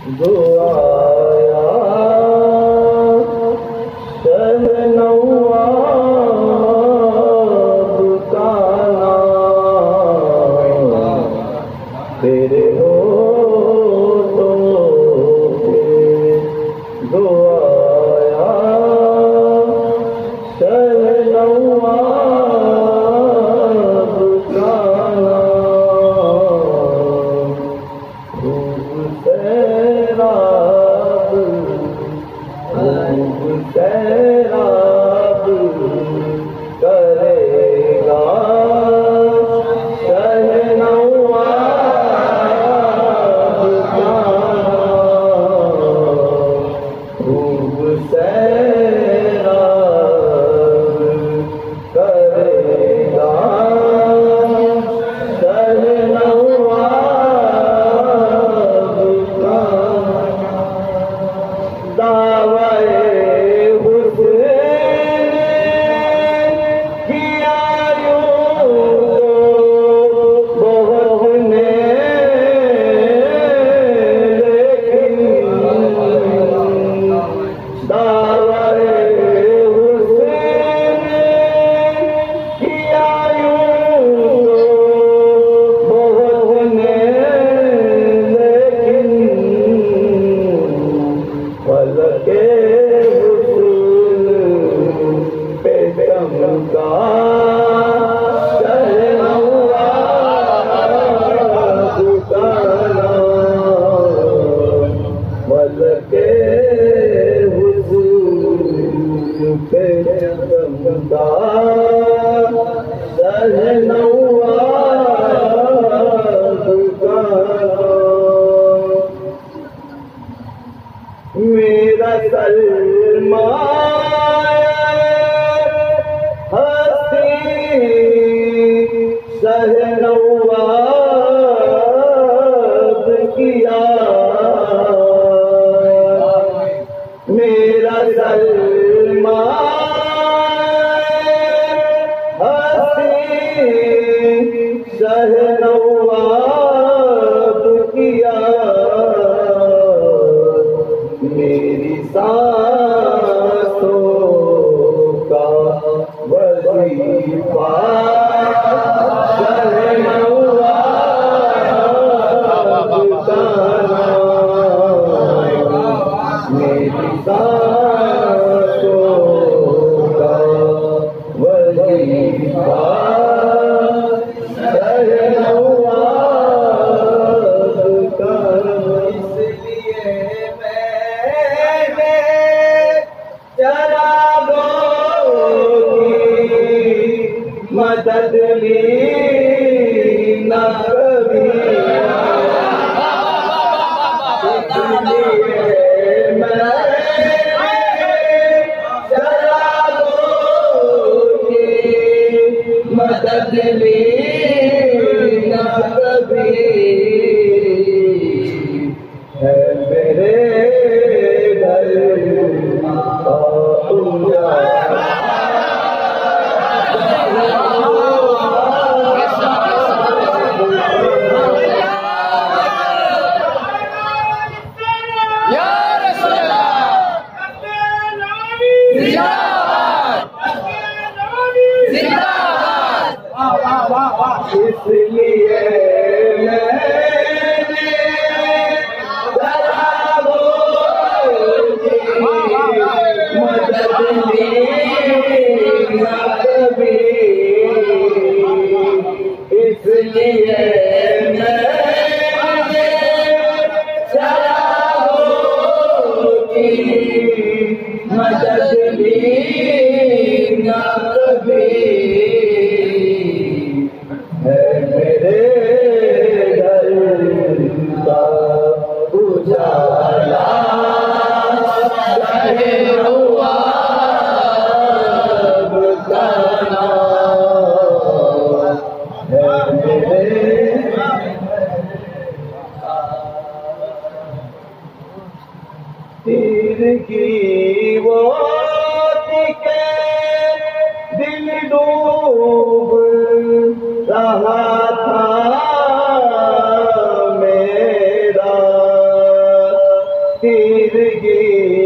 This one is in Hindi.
जो आया शहनवाज़ का नाम तेरे होठों पे जो आया शहनवाज़ का नाम रूप सैराब करेगा शहनवाज़ का रूप सैराब करेगा शहनवाज़ का दावे मेरा सलमान हसी शहनवाज़ किया मेरा सलमान हसी शहनवाज़ किया मेरी सांसों का वजीफा शहनवाज़ का नाम मेरी सांसों का वजीफा शहनवाज़ का मदद ली न कभी मदद ली न कभी है मेरे घर का उजाला इसलिए मैंने मदद ली न कभी इसलिए मैंने मदद ली न कभी है मेरे घर का उजाला शहनवाज़ का नाम है मेरे तीर की वो के दिल डूब रहा था मेरा रही